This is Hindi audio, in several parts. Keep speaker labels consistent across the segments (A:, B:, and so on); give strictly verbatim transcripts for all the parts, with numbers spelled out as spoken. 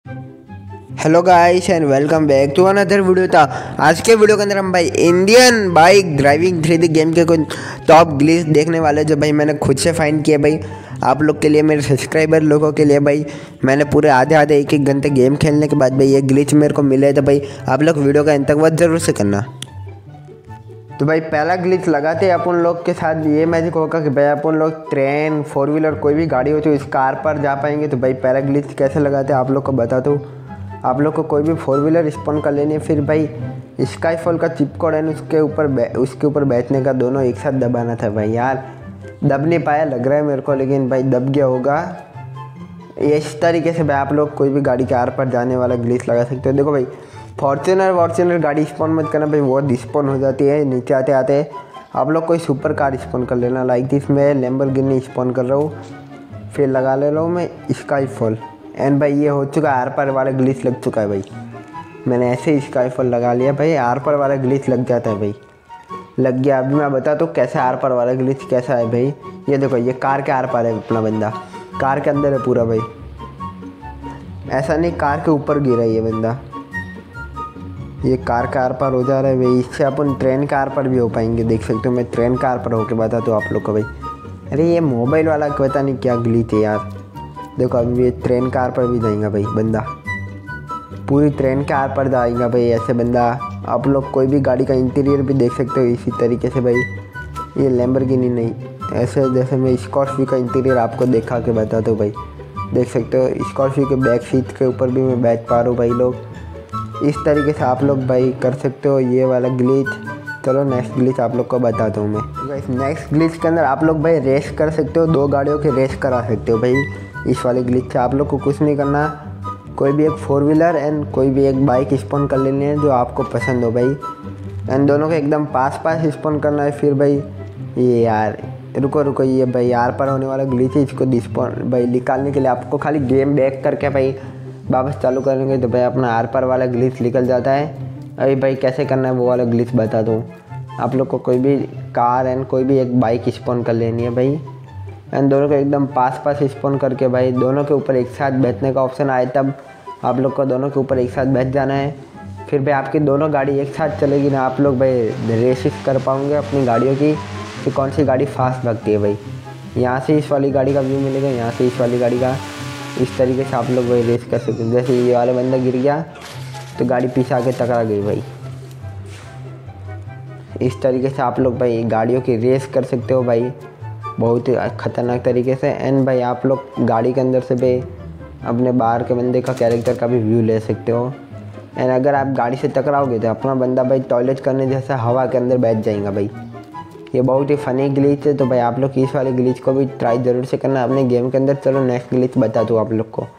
A: Hello guys and welcome back to another video. था आज के वीडियो के अंदर हम भाई Indian bike driving three D game के कुछ टॉप ग्लिच देखने वाले, जो भाई मैंने खुद से फाइंड किया भाई आप लोग के लिए, मेरे सब्सक्राइबर लोगों के लिए। भाई मैंने पूरे आधे आधे एक एक घंटे गेम खेलने के बाद भाई ये ग्लिच मेरे को मिले, तो भाई आप लोग वीडियो का अंत तक वक्त जरूर से करना। तो भाई पहला ग्लिच लगाते अपन लोग के साथ ये मैजिक होगा कि भाई अपन लोग ट्रेन, फोर व्हीलर, कोई भी गाड़ी हो तो इस कार पर जा पाएंगे। तो भाई पहला ग्लिच कैसे लगाते हैं आप लोग को बताता हूँ। आप लोग को कोई भी फोर व्हीलर स्पॉन कर लेनी है, फिर भाई स्काई फॉल का चिप कोड है उसके ऊपर उसके ऊपर बैठने का, दोनों एक साथ दबाना था। भाई यार दब नहीं पाया लग रहा है मेरे को, लेकिन भाई दब गया होगा। इस तरीके से भाई आप लोग कोई भी गाड़ी के आर पर जाने वाला ग्लिच लगा सकते हो। देखो भाई फॉर्च्यूनर वॉर्च्यूनर गाड़ी स्पॉन मत करना भाई, वो डिस्पॉन हो जाती है नीचे आते आते। आप लोग कोई सुपर कार स्पॉन कर लेना, लाइक दिस मैं लैम्बोर्गिनी स्पॉन कर रहा हूँ, फिर लगा ले रहा हूँ मैं स्काई फॉल। एंड भाई ये हो चुका है, आर पर वाला ग्लिच लग चुका है भाई। मैंने ऐसे ही स्काई फॉल लगा लिया भाई, आर पर वाला ग्लिच लग जाता है भाई, लग गया। अभी मैं बता तो कैसे आर पर वाला ग्लिच कैसा है भाई। ये देखो ये कार के आर पर है अपना बंदा, कार के अंदर है पूरा भाई, ऐसा नहीं कार के ऊपर गिरा है ये बंदा। ये कार का आर पार हो जा रहा है भाई, इससे अपन ट्रेन का आर पार भी हो पाएंगे। देख सकते हो मैं ट्रेन का आर पार होके बताता हूँ आप लोग को भाई। अरे ये मोबाइल वाला पता नहीं क्या ग्लिच है यार। देखो अभी ये ट्रेन का आर पार भी जाएगा भाई बंदा, पूरी ट्रेन के आर पार जाएगा भाई ऐसे बंदा। आप लोग कोई भी गाड़ी का इंटीरियर भी देख सकते हो इसी तरीके से भाई। ये लैम्बोर्गिनी नहीं, ऐसे जैसे मैं स्कॉर्पियो का इंटीरियर आपको दिखा के बताता हूँ भाई। देख सकते हो स्कॉर्पियो के बैक सीट के ऊपर भी मैं बैठ पा रहा हूँ भाई। लोग इस तरीके से आप लोग भाई कर सकते हो ये वाला ग्लिच। चलो नेक्स्ट ग्लिच आप लोग को बताता हूँ मैं। इस नेक्स्ट ग्लिच के अंदर आप लोग भाई रेस कर सकते हो, दो गाड़ियों की रेस करा सकते हो भाई। इस वाले ग्लिच से आप लोग को कुछ नहीं करना, कोई भी एक फोर व्हीलर एंड कोई भी एक बाइक स्पॉन कर लेनी है जो आपको पसंद हो भाई, एंड दोनों को एकदम पास पास स्पॉन करना है। फिर भाई ये यार रुको रुको ये भाई आर पर होने वाला ग्लिच है, इसको डिस्पॉन भाई निकालने के लिए आपको खाली गेम बैक करके भाई वापस चालू करेंगे तो भाई अपना आर पर वाला ग्लिच निकल जाता है। अभी भाई कैसे करना है वो वाला ग्लिच बता दूँ आप लोग को। कोई भी कार एंड कोई भी एक बाइक स्पॉन कर लेनी है भाई, एंड दोनों को एकदम पास पास स्पॉन करके भाई दोनों के ऊपर एक साथ बैठने का ऑप्शन आए तब आप लोग को दोनों के ऊपर एक साथ बैठ जाना है। फिर भाई आपकी दोनों गाड़ी एक साथ चलेगी ना, आप लोग भाई रेसिस कर पाओगे अपनी गाड़ियों की कि कौन सी गाड़ी फास्ट भागती है भाई। यहाँ से इस वाली गाड़ी का व्यू मिलेगा, यहाँ से इस वाली गाड़ी का, इस तरीके से आप लोग भाई रेस कर सकते हो। जैसे ये वाला बंदा गिर गया तो गाड़ी पीछे आके टकरा गई भाई। इस तरीके से आप लोग भाई गाड़ियों की रेस कर सकते हो भाई, बहुत ही ख़तरनाक तरीके से। एंड भाई आप लोग गाड़ी के अंदर से भाई अपने बाहर के बंदे का कैरेक्टर का भी व्यू ले सकते हो। एंड अगर आप गाड़ी से टकराओगे तो अपना बंदा भाई टॉयलेट करने जैसा हवा के अंदर बैठ जाएगा भाई। ये बहुत ही फ़नी ग्लिच है, तो भाई आप लोग इस वाले ग्लिच को भी ट्राई ज़रूर से करना अपने गेम के अंदर। चलो नेक्स्ट ग्लिच बता दूँ आप लोग को।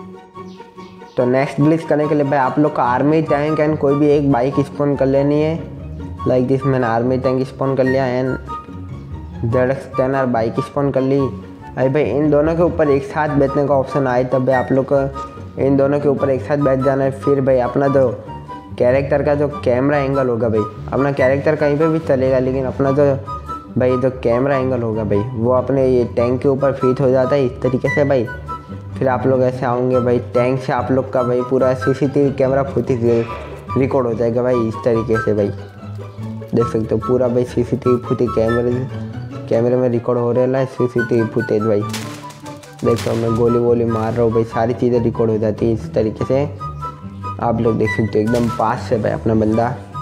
A: तो नेक्स्ट ग्लिच करने के लिए भाई आप लोग का आर्मी टैंक एंड कोई भी एक बाइक स्पॉन कर लेनी है। लाइक दिस मैंने आर्मी टैंक स्पॉन कर लिया एंड जेड एक्स टेन और बाइक स्पॉन कर ली। अरे भाई इन दोनों के ऊपर एक साथ बैठने का ऑप्शन आए तब भाई आप लोग को इन दोनों के ऊपर एक साथ बैठ जाना है। फिर भाई अपना जो कैरेक्टर का जो कैमरा एंगल होगा भाई, अपना कैरेक्टर कहीं पे भी चलेगा लेकिन अपना जो भाई जो कैमरा एंगल होगा भाई वो अपने ये टैंक के ऊपर फिट हो जाता है इस तरीके से भाई। फिर आप लोग ऐसे आओगे भाई, टैंक से आप लोग का भाई पूरा सीसीटीवी कैमरा फुटेज रिकॉर्ड हो जाएगा भाई इस तरीके से भाई। देख सकते हो पूरा भाई सीसीटीवी फुटेज कैमरे कैमरे में रिकॉर्ड हो रहा है सीसीटीवी फुटेज भाई। देखो मैं गोली वोली मार रहा हूँ भाई, सारी चीज़ें रिकॉर्ड हो जाती है इस तरीके से। आप लोग देख सकते हो एकदम पास से भाई अपना बंदा।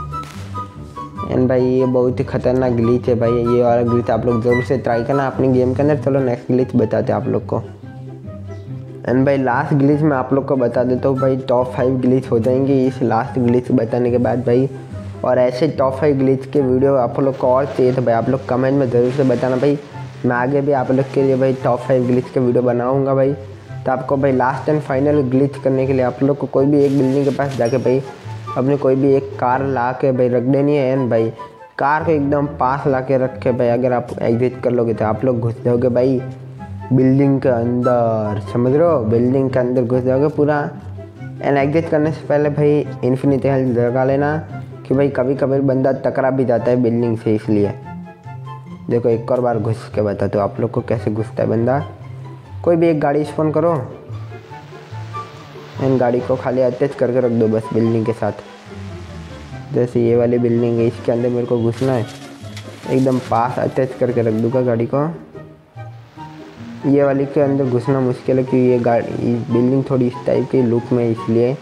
A: एंड भाई ये बहुत ही खतरनाक ग्लिच है भाई, ये वाला ग्लिच आप लोग ज़रूर से ट्राई करना अपनी गेम के अंदर। चलो नेक्स्ट ग्लिच बताते हैं आप लोग को। एंड भाई लास्ट ग्लिच मैं आप लोग को बता देता हूँ भाई, टॉप फाइव ग्लिच हो जाएंगे इस लास्ट ग्लिच बताने के बाद भाई। और ऐसे टॉप फाइव ग्लिच के वीडियो आप लोग को और चाहिए तो भाई आप लोग कमेंट में ज़रूर से बताना भाई, मैं आगे भी आप लोग के लिए भाई टॉप फाइव ग्लिच के वीडियो बनाऊंगा भाई। तो आपको भाई लास्ट एंड फाइनल ग्लिच करने के लिए आप लोग को कोई भी एक बिल्डिंग के पास जाके भाई अपने कोई भी एक कार ला के भाई रख देनी है। एंड भाई कार को एकदम पास ला के रख के भाई अगर आप एग्जिट कर लोगे तो आप लोग घुस जाओगे भाई बिल्डिंग के अंदर, समझ रहे हो, बिल्डिंग के अंदर घुस जाओगे पूरा। एंड एग्जिट करने से पहले भाई इन्फिनिटी हेल्थ लगा लेना कि भाई कभी कभी बंदा टकरा भी जाता है बिल्डिंग से, इसलिए। देखो एक और बार घुस के बताते हो आप लोग को कैसे घुसता है बंदा। कोई भी एक गाड़ी स्पॉन करो इन गाड़ी को खाली अटैच करके रख दो बस बिल्डिंग के साथ। जैसे ये वाली बिल्डिंग है, इसके अंदर मेरे को घुसना है, एकदम पास अटैच करके रख दूँगा गाड़ी को। ये वाली के अंदर घुसना मुश्किल है क्योंकि ये गाड़ी बिल्डिंग थोड़ी इस टाइप की लुक में, इसलिए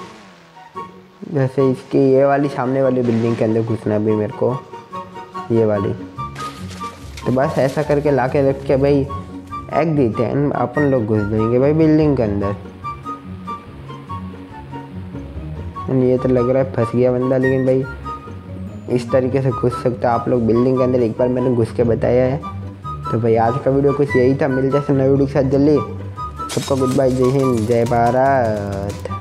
A: जैसे इसकी ये वाली सामने वाली बिल्डिंग के अंदर घुसना है भाई मेरे को, ये वाली। तो बस ऐसा करके ला के रख के भाई एक देते हैं, अपन लोग घुस जाएंगे भाई बिल्डिंग के अंदर। ये तो लग रहा है फंस गया बंदा, लेकिन भाई इस तरीके से घुस सकता है आप लोग बिल्डिंग के अंदर, एक बार मैंने घुस के बताया है। तो भाई आज का वीडियो कुछ यही था, मिल जाए नई वीडियो के साथ जल्दी। सबको गुड बाय, जय हिंद, जय भारत।